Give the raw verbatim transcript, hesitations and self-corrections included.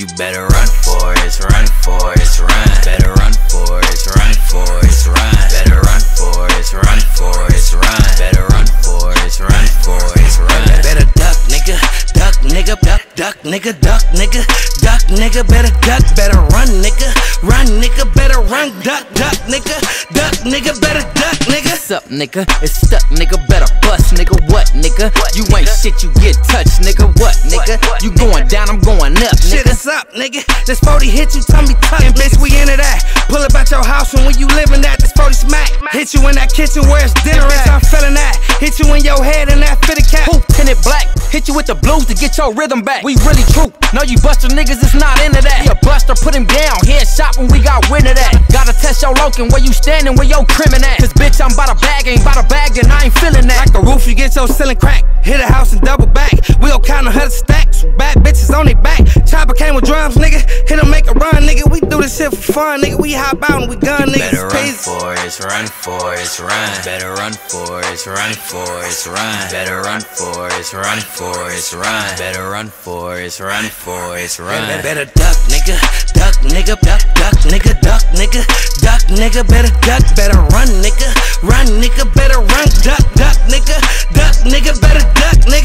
You better run, Forrest, run, Forrest, run. Better run, Forrest, run, Forrest, run. Better run, Forrest, run, Forrest, run. Better run, Forrest, run, Forrest, run. Better duck, nigga, duck, nigga, duck, duck, nigga, duck, nigga, duck, nigga. Better duck, better run, nigga, run, nigga. Better run, duck, duck, nigga, duck, nigga. Better duck, nigga. What's up, nigga? It's stuck, nigga. Better bust, nigga. What, nigga? You ain't shit, you get touched, nigga. What, nigga? You going down, I'm going up, Shit, nigga. it's up, nigga. This forty hit you, tell me tuck. And bitch, we into that. Pull up at your house and when you living that, this forty smack. Hit you in that kitchen where it's dinner at. I'm feeling that. Hit you in your head and that fitted cap. Poop, tinted black. Hit you with the blues to get your rhythm back. We really true. Know you buster niggas, it's not into that. He a buster, put him down. Headshot when we got wind of that. Gotta test your locan where you standing, where your crimin' at. Cause bitch, I'm bout a bag, ain't bout a bag, then I ain't feeling that. Like the roof, you get your ceiling crack. Hit a house and double back. We gon' count a hundred stacks. Bad bitches on they back. Chopper came with drums, nigga. Hit 'em, make a run, nigga. We do this shit for fun, nigga. We hop out and we gun, nigga. Better run, Forrest, run, Forrest, run. Better run, Forrest, run, Forrest, run. Better run, Forrest, run, Forrest, run. Better run, Forrest, run, Forrest, run. Better duck, nigga, duck, nigga, duck, duck, nigga, duck, nigga, duck, nigga. Better duck, better run, nigga, run, nigga. Better run, duck, duck, nigga, duck, nigga. Better duck, nigga.